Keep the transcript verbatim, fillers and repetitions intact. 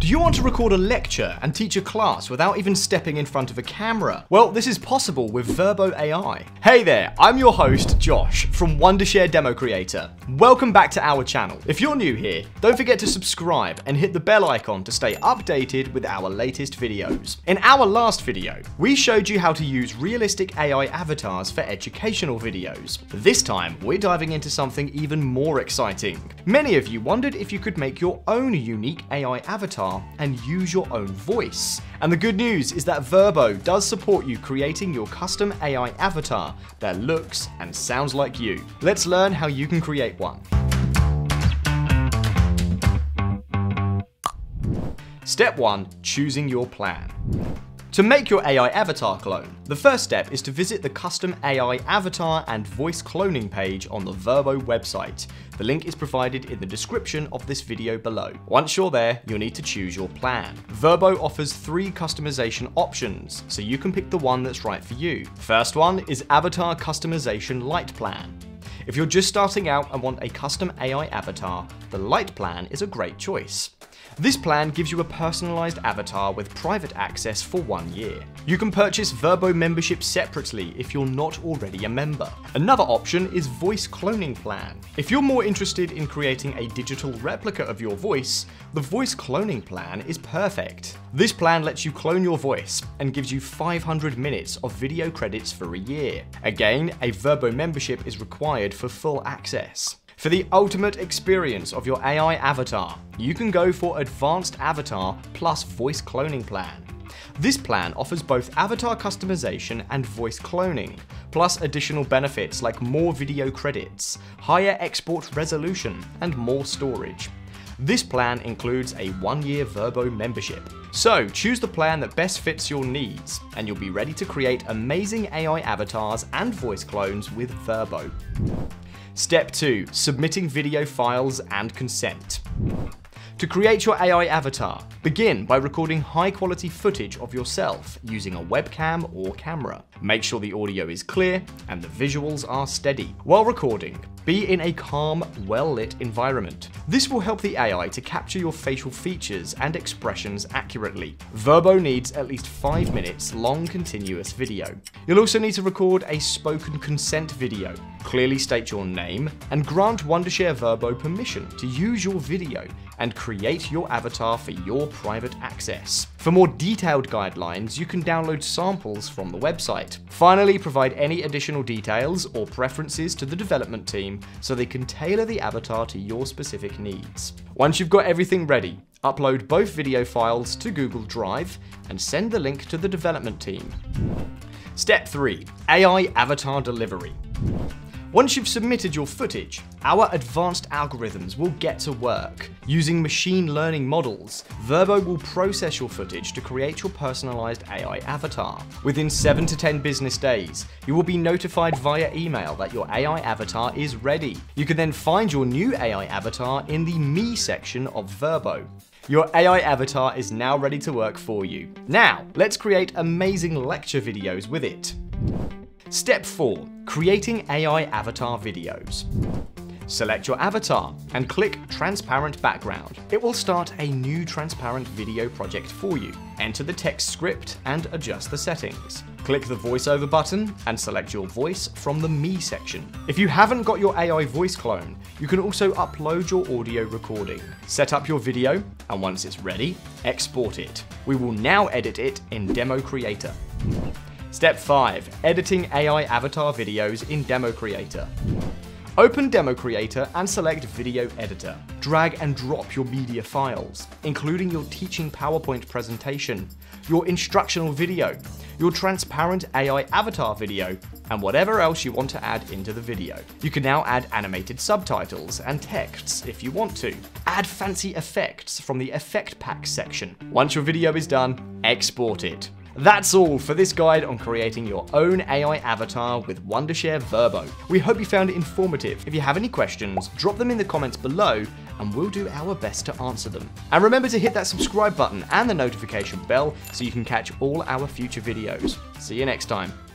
Do you want to record a lecture and teach a class without even stepping in front of a camera? Well, this is possible with Virbo A I. Hey there, I'm your host, Josh, from Wondershare DemoCreator. Welcome back to our channel. If you're new here, don't forget to subscribe and hit the bell icon to stay updated with our latest videos. In our last video, we showed you how to use realistic A I avatars for educational videos. This time, we're diving into something even more exciting. Many of you wondered if you could make your own unique A I avatar and use your own voice. And the good news is that Virbo does support you creating your custom A I avatar that looks and sounds like you. Let's learn how you can create one. Step one, choosing your plan. To make your A I avatar clone, the first step is to visit the custom A I avatar and voice cloning page on the Virbo website. The link is provided in the description of this video below. Once you're there, you'll need to choose your plan. Virbo offers three customization options, so you can pick the one that's right for you. First one is Avatar Customization Lite Plan. If you're just starting out and want a custom A I avatar, the Lite plan is a great choice. This plan gives you a personalized avatar with private access for one year. You can purchase Virbo membership separately if you're not already a member. Another option is Voice Cloning Plan. If you're more interested in creating a digital replica of your voice, the Voice Cloning Plan is perfect. This plan lets you clone your voice and gives you five hundred minutes of video credits for a year. Again, a Virbo membership is required for full access. For the ultimate experience of your A I avatar, you can go for Advanced Avatar plus Voice Cloning Plan. This plan offers both avatar customization and voice cloning, plus additional benefits like more video credits, higher export resolution, and more storage. This plan includes a one-year Virbo membership. So choose the plan that best fits your needs, and you'll be ready to create amazing A I avatars and voice clones with Virbo. Step two, submitting video files and consent. To create your A I avatar, begin by recording high-quality footage of yourself using a webcam or camera. Make sure the audio is clear and the visuals are steady. While recording, be in a calm, well-lit environment. This will help the A I to capture your facial features and expressions accurately. Virbo needs at least five minutes long continuous video. You'll also need to record a spoken consent video. Clearly state your name and grant Wondershare Virbo permission to use your video and create your avatar for your private access. For more detailed guidelines, you can download samples from the website. Finally, provide any additional details or preferences to the development team so they can tailor the avatar to your specific needs. Once you've got everything ready, upload both video files to Google Drive and send the link to the development team. Step three, A I avatar delivery. Once you've submitted your footage, our advanced algorithms will get to work. Using machine learning models, Virbo will process your footage to create your personalized A I avatar. Within seven to ten business days, you will be notified via email that your A I avatar is ready. You can then find your new A I avatar in the Me section of Virbo. Your A I avatar is now ready to work for you. Now, let's create amazing lecture videos with it. Step four, creating A I avatar videos. Select your avatar and click Transparent Background. It will start a new transparent video project for you. Enter the text script and adjust the settings. Click the voiceover button and select your voice from the Me section. If you haven't got your A I voice clone, you can also upload your audio recording. Set up your video, and once it's ready, export it. We will now edit it in DemoCreator. Step five, editing A I avatar videos in DemoCreator. Open DemoCreator and select Video Editor. Drag and drop your media files, including your teaching PowerPoint presentation, your instructional video, your transparent A I avatar video, and whatever else you want to add into the video. You can now add animated subtitles and texts if you want to. Add fancy effects from the Effect Pack section. Once your video is done, export it. That's all for this guide on creating your own A I avatar with Wondershare Virbo. We hope you found it informative. If you have any questions, drop them in the comments below and we'll do our best to answer them. And remember to hit that subscribe button and the notification bell so you can catch all our future videos. See you next time.